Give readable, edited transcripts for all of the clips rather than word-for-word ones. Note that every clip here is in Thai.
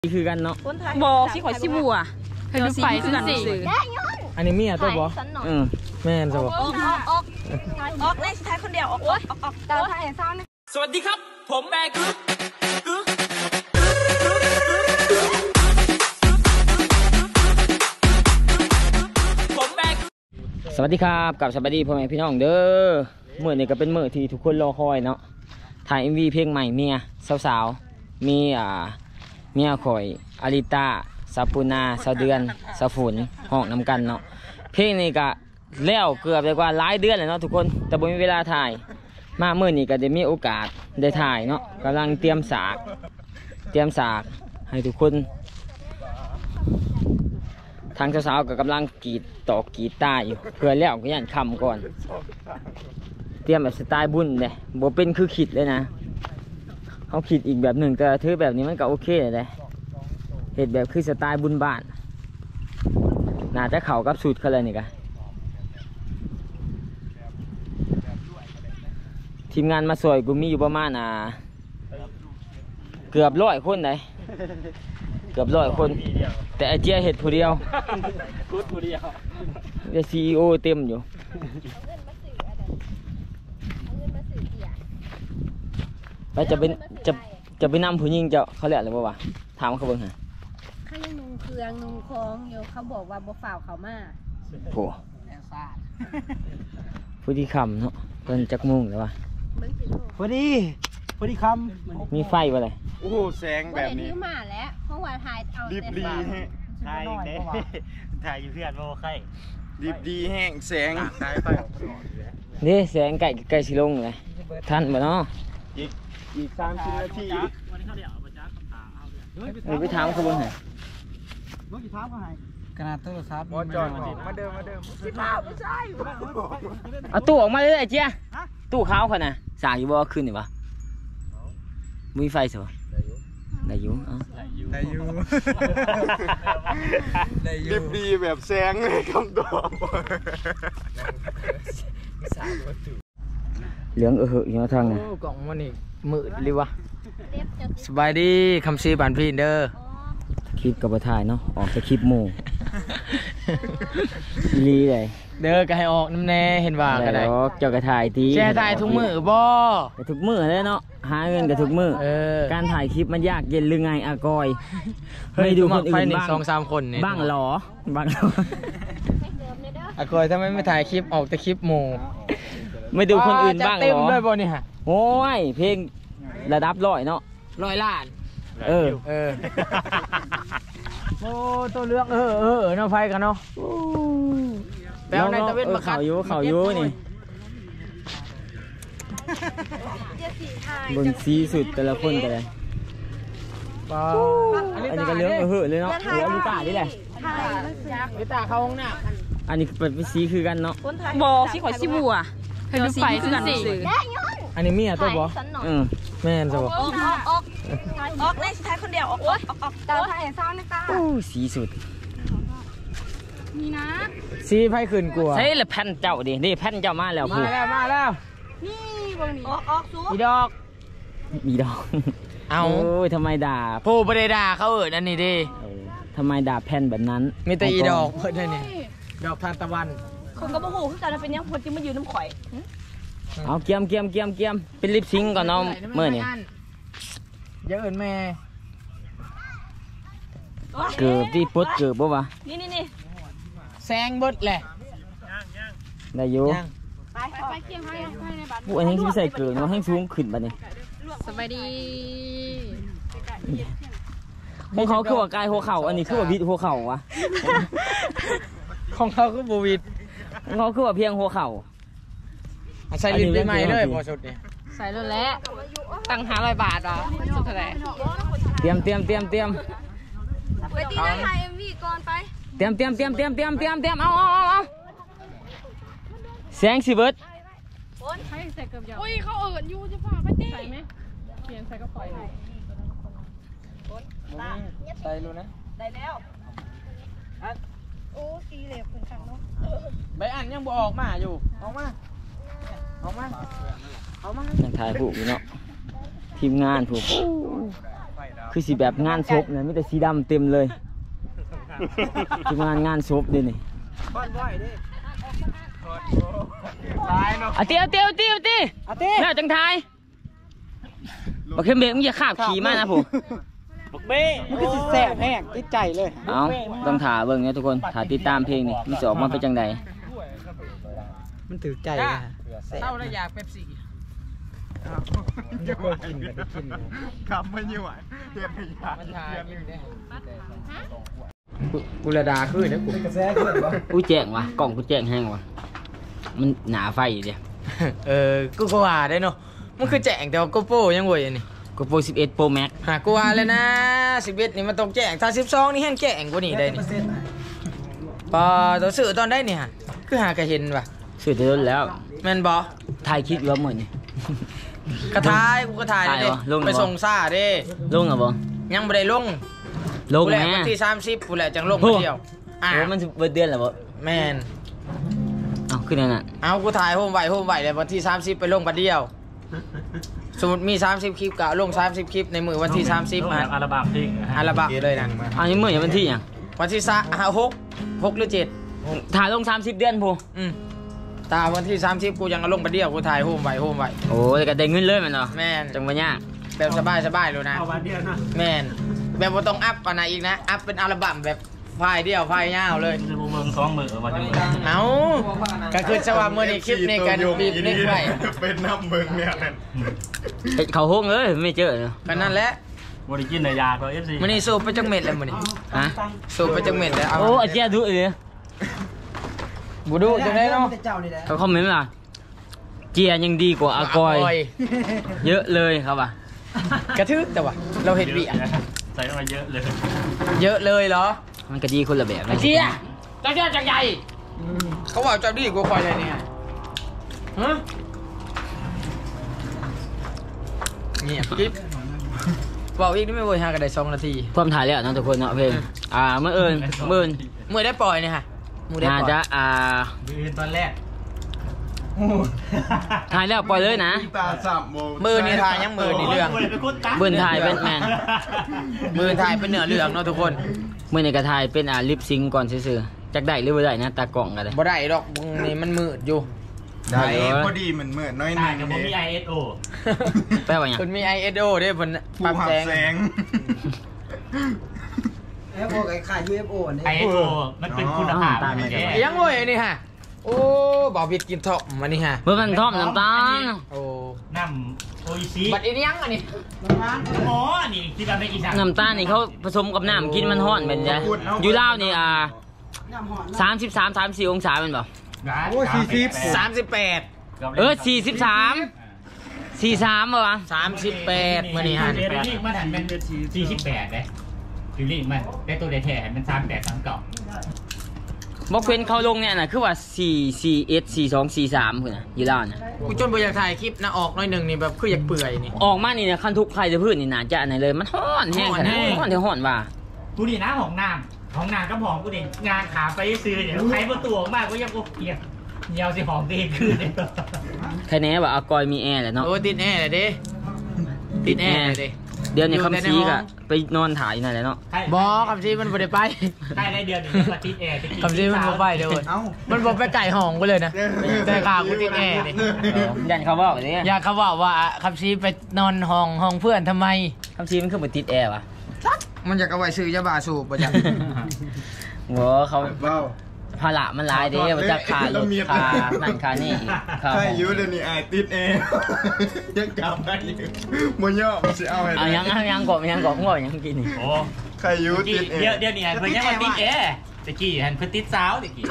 นี่คือกันเนาะบอสิขอชิบัวเธอดูไฟคือกันสิอันนี้เมียตัวบอแม่นสบออกในสุดท้ายคนเดียวออกตาไทยเศร้าเนี่ยสวัสดีครับผมแบกสวัสดีครับกับสวัสดีพ่อแม่พี่น้องเด้อเมื่อนี้ก็เป็นเมื่อที่ทุกคนรอคอยเนาะถ่าย MV เพลงใหม่เมียสาวๆมีเมียข่อยอาริตาซาปูนาซาเดือนซาฝนห้องนำกันเนาะเพลงนี้ก็แล้วเกือบได้กว่าหลายเดือนเลยเนาะทุกคนแต่บ่มีเวลาถ่ายมาเมื่อนี้ก็ได้มีโอกาสได้ถ่ายเนาะกำลังเตรียมฉากให้ทุกคนทางสาวๆก็กำลังกรีดตอกกรีดตาอยู่เพื่อแล้วก็ยันคำก่อนเตรียมแบบสไตล์บุญเลยบ่เป็นคือขิดเลยนะเขาขิดอีกแบบหนึ่งแต่ถือแบบนี้มันก็โอเคเลยเหตุแบบคือสไตล์บุญบ้านน่าจะเข่ากับสูตรเขาเลยนี่กะทีมงานมาสวยกูมีอยู่ประมาณเกือบ100 คนเลยเกือบ100 คนแต่ไอเจียเห็ดผู้เดียวเดี๋ยวCEO เต็มอยู่ไปจะไปนำผู้หญิงเจ้าเขาเรียกอะไรบ่วะถามเขาเบิ่งฮะเขายังนุ่งเครื่องนุ่งคล้องอยู่เขาบอกว่าบ่ฝ่าวเขามาโหผู้ที่คำเนาะเพิ่นจักมุ่งเลยวะพอดีคำมีไฟวะเลยโอ้โหแสงแบบนี้มาแล้วเพราะว่าถ่ายเอารีบถ่ายถ่ายอยู่เพื่อนโม่ไข่ดีแห้งแสงถ่ายไปนี่แสงไก่สิลงเลยท่านบ่เนาะอีก30 นาทีไปถามเขาเบิ่งฮะขนาดโทรศัพท์มาเดิมเอาตู้ออกมาเลยไอ้เจี๊ยตู้ขาวคนน่ะสางอยู่บ่ขึ้นนี่วะมีไฟสิวะได้อยู่รีบดีแบบแสงเลยคำตอบเหลืองอยู่ทางน่ะกล่องมันนี่มืดเลยวะสบายดีคำซีบานพี่เด้อคลิปกับถ่ายเนาะออกจากคลิปโมลีเลยเด้อก็ให้ออกน้ำแน่เห็นว่าก็ได้เจ้ากระถ่ายตีแช่ถ่ายทุกมือบ่ทุกมือเลยเนาะหาเงินกับทุกมือการถ่ายคลิปมันยากเย็นหรือไงอากอยไม่ดูคนอื่นบ้าง 2-3 คนบ้างหรออากอยทำไมไม่ถ่ายคลิปออกแต่คลิปโมไม่ดูคนอื่นบ้างหรอเต็มเลยบ่นี่ฮะโอ้ยเพลงระดับ100เนาะ 100 ล้านโอ้ตัวเลือกเนาะไฟกันเนาะแปลวในตะเวนมาเขาอยู่นี่บนซีสุดแต่ละคนกันเลยอันนี้ก็เลือกเลยเนาะหัวลิตาดิแหละลิตาเขาห้องหน้าอันนี้เป็นซีคือกันเนาะบอสิขอชิบัวเธอดูไฟคือกันสิอันนี้เมียตัวบอแม่นสบออกในสุดท้ายคนเดียวออกตาไทยเศร้าเนี่ยตาสีสุดนี่นะสีไพ่คืนกลัวใช่เลยแผ่นเจ้าดินี่แผ่นเจ้ามาแล้วมาแล้วนี่บางนี้ออกสูมีดอกเอาทำไมด่าผู้ประเดด่าเขานั่นนี่ดิทำไมด่าแผ่นแบบนั้นมีแต่อีดอกเพื่อนนี่ดอกทานตะวันคนก็บ่ฮู้คือกันเป็นยังคนที่มายืนน้ำข่อยเอาเกียมเป็นลิปซิงก่อนน้องเมื่อนี่เยอะเอิญแม่เกือบที่ปุ๊ดเกือบป่าวะนี่แซงบดแหละได้อยู่ไปเกี่ยวให้ในบัตรผู้อันนี้ที่ใส่เกลือเนาะให้สูงขึ้นบัดนี้สบายดีของเขาคือว่ากายหัวเข่าอันนี้คือว่าวิดหัวเข่าวะของเขาคือบูวิดของเขาคือว่าเพียงหัวเข่าใส่ลิ้นได้ไหมเลยพอสุดนี่ใส่แล้วแหละตั้ง500 บาทอ่ะสุดเท่าไหร่เตรียมไปตีนะถ่าย MV ก่อนไปเตรียมเอาแสงสิเบิร์ดอุ้ยเขาอยู่จะพาไปตีใส่ไหมเขียนใส่กระป๋อยใส่รู้นะได้แล้วโอ้ตีเหล็กเป็นครั้งเนาะใบอันยังบ่ออกมาอยู่ออกมายังถ่ายผูกอยู่เนาะทีมงานผูกคือสีแบบงานศพเนี่ยมีแต่สีดำเต็มเลยทีมงานศพเด้นี่เอาเตี้ยวแล้วจังทายบอกเข้มเบกมึงอย่าขาบขี่มากนะผมบอกเบ้มันก็สิแสบแห้งติดใจเลยเอาต้องถ่าเบิ่งเนี่ยทุกคนถ่าติดตามเพลงนี่มันจะออกมาเป็นจังใดมันถือใจนะเศร้าแล้วอยากเป๊ปซี่จะกินก็กินคำไม่ไหวเทียนไม่ยากกูระดาขึ้นนะกูกูแจ้งวะกล่องกูแจ้งแห้งวะมันหนาไฟอยู่เดียวกูก็ว่าได้เนาะมันคือแจ้งแต่ว่าโกโปยังเว้ยนี่โกโป11 Pro Max หากูว่าเลยนะ11นี่มันต้องแจ้งถ้า12นี่แห้งแจ้งกว่านี่ได้นี่พอตัวสื่อตอนได้นี่ฮะคือหากระเห็นว่ะสื่อจะโดนแล้วแม่นบอถ่ายคลิปแล้วเหมือนนี่กระทายกูกระทายเลยไปส่งซ่าเด้ลงเหรอบ่ยังไม่ได้ลงแหละวันที่30กูแหละจังลงคนเดียวโอ้มันเดือนเหรอบ่แม่นเอาขึ้นนั่นน่ะเอากูถ่ายโฮมไว้เลยวันที่30ไปลงกันเดียวสมมติมี30คลิปก็ลง30คลิปในมือวันที่30 อัลบั้มที่อัลบั้มเลยนะอันนี้มือวันที่ยังวันที่6หรือ7 ถ่ายลง30เดือนพูตาวันที่30กูยังลงกันเดียวกูถ่ายโฮมไว้โอ้แต่ก็ได้เงินเลยมันเนาะแม่นจังบ่ยากแบบสบายเลยนะแม่นแบบว่าต้องอัพอะไรอีกนะอัพเป็นอัลบั้มแบบไฟล์เดียวไฟล์ยาวเลยเมือง2มื้อว่าจังเอาก็คือจะว่ามื้อนี้คลิปนี้กันบีบนิดไว้เป็นน้ำเบิ่งเนี่ยเขาโฮงเอ้ยไม่เจอเนาะก็นั่นแหละบ่ได้กินได้ยาก็ FC มื้อนี้สูบไปจักเม็ดแล้วมื้อนี้ฮะสูบไปจักเม็ดแล้วโอ้อาเจียดุเลยบ่ดุจังได๋เนาะเขาคอมเมนต์ว่าเจียยังดีกว่าอากอยเยอะเลยครับว่ะกระทึกแต่ว่าเราเห็นวิใส่มาเยอะเลยเหรอมันก็ดีคนละแบบเจียจังใหญ่เขาบอกจะดีกว่าคอยเลยเนี่ยฮะเงียบกิ๊บบอกอีกนี่ไม่โวยหากันได้2 นาทีพร้อมถ่ายแล้วนะทุกคนเนาะเพลงเมื่อได้ปล่อยเนี่ยฮะน่าจะตอนแรกถ่ายแล้วปล่อยเลยนะมือนี่ถ่ายยังมือนี่เรื่องมือถ่ายเป็นแมนมือถ่ายเป็นเนื้อเรื่องเนาะทุกคนมือในกระถ่ายเป็นลิปซิงก่อนซื่อๆจักได้หรือบ่ได้นะตากล่องกันเลยบ่ได้ดอกนี่มันมืดอยู่ได้พอดีมันมืดน้อยนึงกับผมมี ISO แปลว่าอย่างคุณมี ISO ด้วยบนปรับแสง FO กับค่า UFO นี่ ISO มันเป็นคุณภาพยังโว้ยนี่ฮะโอ้บ่าวบิดกินทอมมานี่ฮะเมื่อมันทอมน้ำตาลโอ้น้ำโออิชิบัดอีนี่ยังอันนี้อ๋อนี่ที่เราไม่กินน้ำตาลนี่เขาผสมกับน้ำกินมันฮ้อนเป็นไงอยู่ลาวนี่33-34 องศาเป็นเปล่าโอ้ 38 43ป่ะวะ 38มื่อนี้ฮะมันหันเป็น48เลยฟิลลิ่งมันแต่ตัวเดทแท้มัน38 39 บอกเป็นเขาลงเนี่ยนะคือว่า44 42 43คือนะอยู่ลาวนะกูจนบ่อยากถ่ายคลิปนะออกน้อยนึงนี่แบบคืออยากเปื่อยนี่ออกมานี่นะคันทุกใครจะพื้นนี่น่าจะอันไหนเลยมันฮ้อนแห้งขนาดฮ้อนเท่าฮ้อนว่ากูนี่นะของน้ำก็หอมกูนี่งานขาไปซื้อเนี่ยใครมาตัวมากก็ยังกูเกียร์เหี่ยวสิหอมตีขึ้นเนี่ยใครแน่ว่าอากอยมีแอร์แหละเนาะโอ้ติดแอร์เลยดิติดแอร์เลยดิเดี๋ยวนี้คำซีกะไปนอนถ่ายอยู่นั่นแหละเนาะบอกคำซีมันบ่ได้ไปใกล้ได้เดือนนึงมาติดแอร์คำซีมันบ่ไปเดี๋ยวมันบ่ไปไก่ห้องกูเลยนะแต่ขากูติดแอร์นี่ยันเขาบอกเลยอยากเขาบอกว่าคำซีไปนอนห้องเพื่อนทำไมคำซีมันคือบ่ติดแอร์วะมันอยากเอาไว้ซื้อยาบ้าสูบป่ะจ๊ะโว้เขาภาระมันหลายเด้มันจะคาลดคานั่นคานี่ใช่ยูเดี๋ยวนี้ติดเองยังกลับได้อยู่มันย่อมันจะเอาอะไรยังกบยังกินนี่โอ้ใครยูติดเองเดี๋ยวนี้เพิ่นยังมาติดเอตะกี้เห็นเพิ่นติดสาวตะกี้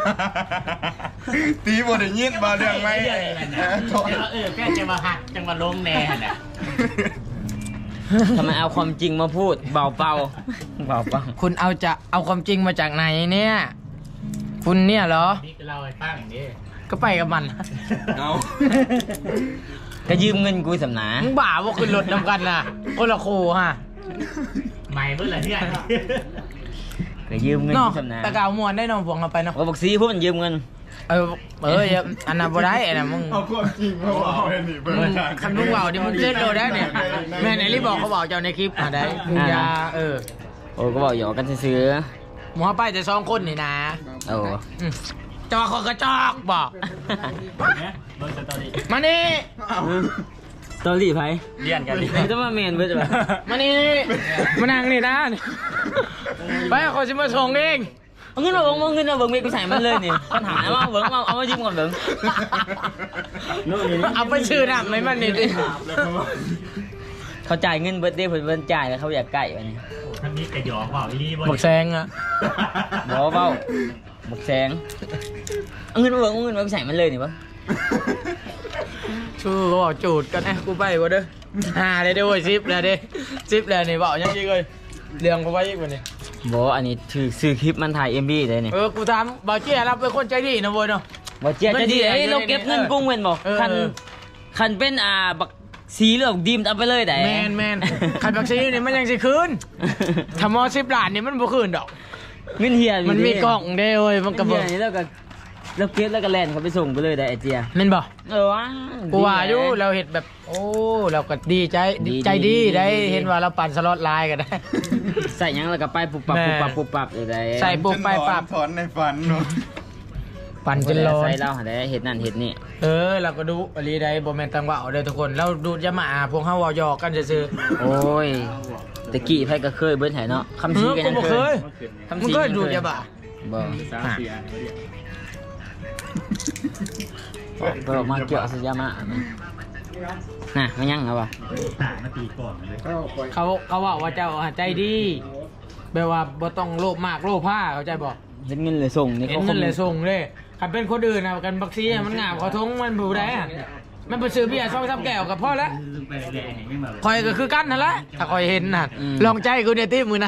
ตีบ่ได้ยินบ่เรื่องไหมแค่จะมาหักจังมาลงแน่น่ะทำไมเอาความจริงมาพูดเบาคุณเอาความจริงมาจากไหนเนี่ยคุณเนี่ยเหรอนี่ก็เล่าให้ฟังอย่างนี้ก็ไปกับมันเอาก็ยืมเงินกูสำนามึงบ้าว่าขึ้นรถนำกันน่ะคนละโคฮะใหม่เมื่อไหร่เนี่ยก็ยืมเงินเนาะที่สำนักตะกาวมวนได้น้องพวงเราไปเนาะว่าบักซีพวกมันยืมเงินอันนั้นบ่ได้อันนั้นมึงเอาความจริงมาบอกไอ้นี่เบิ่งทางคันมึงเว้าดิมึงเล่นโดได้เนี่ยแม่ไหนรีบบอกเขาบอกเจ้าในคลิปได้มึงอย่าโอ้ก็บอกหยอกกันซื้อหมอไปแต่2คนนี่นะโอ้จอกกระจอกบอกเบิ่งสตอรี่มานี่ตอรี่ไผเรียนกันดิไม่ต้องมาเมนเบิดจ้ะมานี่มานั่งนี่นะไปขอสิมาส่งเองเอาเงินมาเบิ่งเงินมาเบิ่งเมฆกูใส่มันเลยนี่ปัญหาว่าเบิ่งเอามายืมก่อนเบิ่งเอาไปชื่อน้ำไม่มันนี่ดิเขาจ่ายเงินเบิดเด้เพิ่นจ่ายแล้วเขาอยากใกล้วันนี้ทั้งนี้กระหยอกเปล่าอีนี่บ่บอกแซงอะบ่เว้าบักแสงเอาเงินมาเบิ่งเอาเงินมาใส่มันเลยนี่บ่ชูก็บอกจูดกันนะกูไปบ่เด้อได้เด้อเว้ยซิปแล้วเด้ซิปแล้วนี่บอกยังอีกเลยเรื่องกูไปอีกวันนี้บ่อันนี้ถือซื้อคลิปมันถ่าย MV ได้นี่กูถามบ่าวเจี๊ยเราเป็นคนใจดีนะเว้ยเนาะบ่เจียจะดีเอ้ยเราเก็บเงินกุ้งเว้นบ่คันเป็นบักสีเหลืองดีมเอาไปเลยได้แมนขันบักซีนี่มันยังสิคืนถ้ามอ10 ล้านนี่มันบ่คืนดอกเงินเฮียมันมีกล่องเด้เว้ยมันก็บ่เฮียนี่แล้วก็แล้วเก็บแล้วก็แล่นเขาไปส่งไปเลยได้ไอ้เจียแม่นบ่ว้ากูว่าอยู่เราเห็นแบบโอ้เราก็ดีใจใจดีได้เห็นว่าเราปั่นสล็อตไลน์กันได้ใส่หยังแล้วก็ไปปุบปับปุบปับปุบปับเลยได้ใส่ปุ๊บไปปับถอนในฝันเนาะปั่นจนร้อนใส่เราหาได้เห็ดนั่นเห็ดนี่เราก็ดูอลีได้บ่แม่นตังว่าเอาเด้อทุกคนเราดูจะมาพวกเฮาเว้าหยอกกันซื่อโอ้ยตะกี้ไผก็เคยเบิ้ลไห้เนาะคำชี้กันยังกูบ่เคเคยยคำมึงชี้ก็ยังดูเคยจะบ่าบ่ 3-4 อันเขาเรียกเปิดมาเกี่ยวสุยามะน่ะมันยังเอาวะต่างนาทีก่อนเลยเขาว่าเจ้าใจดีแบบว่าบ่ต้องโลภมากโลภผ้าเข้าใจบ่เห็นเงินเลยส่งนี่เห็นเขาเงินเลยส่งเลยคันเป็นคนอื่นนะกันบักซีมันงามเขาทงมันบ่ได้อะมันไปซื้อเบียร์2-3แก้วก็พอแล้วไปแดงยังแบบคอยก็คือกันนั่นแหละถ้าคอยเห็นน่ะลองใจกูเดี๋ยวตีมือนะ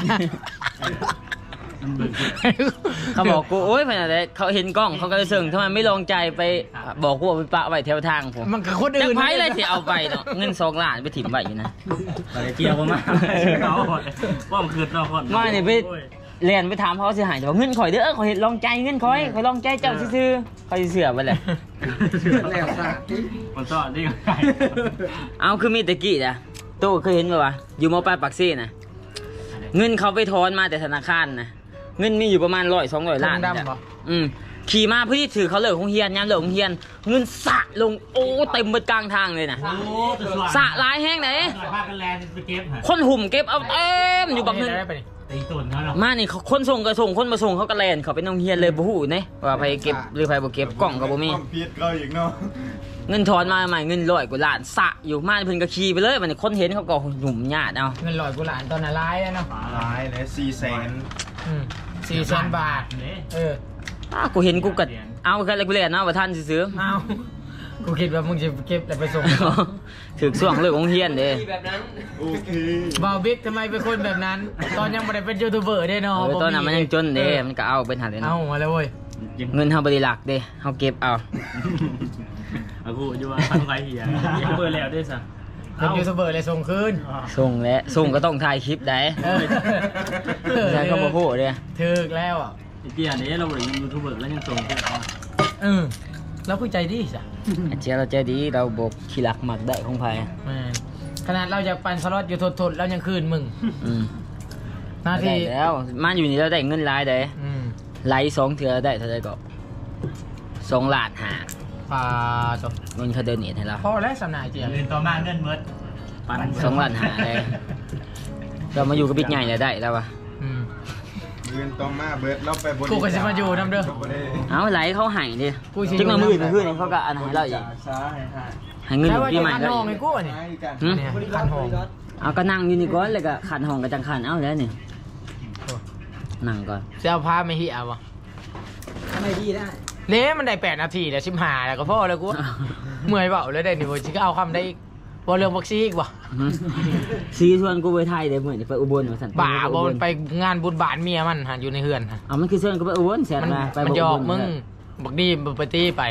เขาบอกกูโอ๊ยพนันเลยเขาเห็นกล้องเขาก็เลยส่งทำไมไม่ลองใจไปบอกกูเอาไปปะไว้แถวทางผมมันคือคนจัอื่กนไพ่เลยที่เอาไปเนาะเงิน2 ล้านไปถิ่มไว้อยู่นะเกี่ยวมาเขาว่ามันคือเราคนมาเนี่ยไปเรียนไปถามเขาเสียหายแต่ว่าเงินข่อยเด้อข่อยเห็นลองใจเงินข่อยลองใจเจ้าซื่อๆเขาสิเสือไปเลยมันต่อได้ไงเอาคือมีตะกี้นะโตเคยเห็นป่าวะอยู่มอปลายปักซี่นะเงินเขาไปถอนมาแต่ธนาคารนะเงินมีอยู่ประมาณ100-200 ล้านดำบ่ขี่มาเพื่อที่ถือเขาเลิกของเฮียนยามเลิกของเฮียนเงินสะลงโอ้เต็มเบิดกลางทางเลยนะสะหลายแห้งไหนพากันแลนไปเก็บคนหุ่มเก็บเอาเต็มอยู่บักหนึงตีตุ่นเขาเนาะมานี่เขาคนส่งก็ส่งคนมาส่งเขาก็แลนเขาไปน้องเฮียนเลยบ่ฮู้เนี่ยว่าไปเก็บหรือไปบ่เก็บกล่องก็บ่มีความผิดเราอีกเนาะเงินถอนมาใหม่เงิน100 กว่าล้านสะอยู่มาเพิ่นก็ขี่ไปเลยมันคนเห็นเขาก็หยุ่มญาติเอาเงิน100 กว่าล้านตอนนั้นร้ายแล้วเนาะร้ายเลย400,000 400,000 บาทกูเห็นกูก็เอาแค่เลยกูเล่นเนาะว่าท่านซื้อเอากูคิดว่ามึงจะเก็บแล้วไปส่งถึกช่วงเลิกของเฮียนเด้โอเคบ่าวบิ๊กทำไมเป็นคนแบบนั้น ตอนยังไม่ได้เป็นยูทูบเบอร์ได้เนาะตอนนั้นมันยังจนเด้มันก็เอาเป็นหันเลยเอาเนาะมาเลยเว้ยเงินเฮาบ่ได้หลักเด้เฮาเก็บเอาเอากูอยู่ว่าทำไรเหี้ยยังเบอร์แล้วด้วยซ้ำเป็นยูทูบเบอร์เลยส่งคืนส่งและส่งก็ต้องถ่ายคลิปได้ใช่ก็บ่ฮู้เด้ถึกแล้วอ่ะเกี่ยนี้เราเป็นยูทูบเบอร์แล้วยังส่งเพื่อนแล้วผู้ใจดีจ้ะเจ้าเราใจดีเราบ่ขี้รักมักได้ของไผแม่ขนาดเราจะปั่นสล็อตอยู่ทดๆแล้วยังคืนมึงหน้าได้ที่แล้วมาอยู่นี่เราได้เงินหลายได้ไหล2เทื่อได้เท่าใดก็2 ล้านห้าป่าจบเงินเขาเดินเน็ตให้เราพอแล้วสำนักเจียเงินต่อมาเงินเมิด 2 ล้านห้าได้เรามาอยู่กับบิ๊กใหญ่แล้วได้แล้ววะเงินต่อมาเบิดเราไปบริกูก็สิมาอยู่นำเด้อเอาไหลเขาให้ดิกูสิจึงมามือนี่เขาก็อันให้เราอีกช้าให้ให้เงินแล้วว่าปีจะใหม่ขันเราห้องอีให้กกูนี่ให้กันเนี่ยขันห้องเอาก็นั่งอยู่นี่ก่อนแล้วก็ขันห้องกับจังขันเอาแล้วนี่นั่งก่อนจะเอาพาไม่เหี้ยวะทำไมดีได้เนี่ยมันได้8 นาทีแล้ว15แล้วก็พอแล้วกูเมื่อยเปล่าแล้วได้นี่บ่สิก็เอาคำได้อีกบ่เรื่องวัคซีนอีกว่ะซีชวนกูไปไทยเดี๋ยวเหมือนไปอุบลมาสั่นบ้าบ่มันไปงานบุญบาทเมียมันหันอยู่ในเฮือนฮะเอามันคือชวนกูไปอุบลแสนมันมาไปมันหยอกบมึงบักดีบักไปตีไป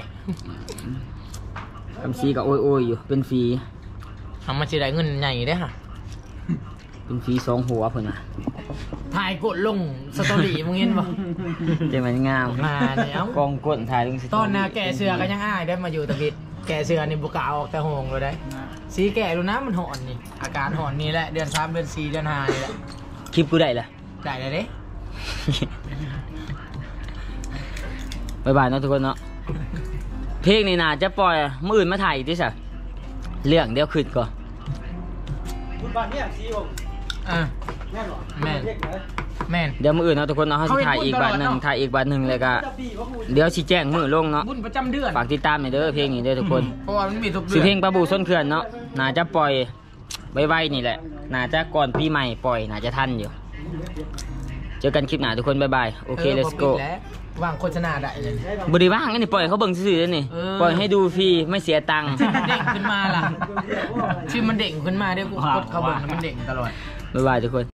คำซีก็โอ้ยอยู่เป็นฟรีทำมันสิได้เงินใหญ่เด้อฮะเป็นฟรี2หัวเพิ่นน่ะถ่ายกดลงสตอรี่มึงเห็นบ่เจะมันงามมาเนี่ยเอ้ากองก้นถ่ายลงสิตอนน่ะแก่เสือก็ยังอ้ายได้มาอยู่ตะบิดแก่เสือนี่บ่กล้าออกแต่ห้องเลยได้สีแก่ดูนะมันหอนนี่อาการหอนนี่แหละเดือน3เดือน4เดือน5นี่แหละคลิปกูได้ล่ะได้เลยเด้บ๊ายบายเนาะทุกคนเนาะเพลงนี่น่าจะปล่อยมื้ออื่นมาถ่ายอีกติซะเรื่องเดี๋ยวขึ้นก่อนอ่ะแม่นแม่นเดี๋ยวมื้ออื่นเนาะทุกคนเนาะเฮาสิถ่ายอีกบาทหนึงถ่ายอีกบาทหนึงแล้วก็เดี๋ยวสิแจ้งมื้อลงเนาะบุญประจำเดือนฝากติดตามหน่อยเด้อเพลงนี้เด้อทุกคนเพราะว่ามันมีทุกเดืสิอนเพลงปลาบูส้นเขื่อนเนาะน่าจะปล่อยไวๆนี่แหละน่าจะก่อนปีใหม่ปล่อยน่าจะทันอยู่เจอกันคลิปหน้าทุกคนบ๊ายบายโอเค let's go แล้ววางโฆษณาได้เลยบริว่างนี่ปล่อยเขาเบิ่งซื่อๆเลยนี่เออปล่อยให้ดูฟรีไม่เสียตังค์ชื่อมันเด้งขึ้นมาล่ะชื่อมันเด้งขึ้นมาเดี๋ยวกูกดเข้าเบิ่งแล้วมันเด้งตลอดบ๊ายบายทุกคน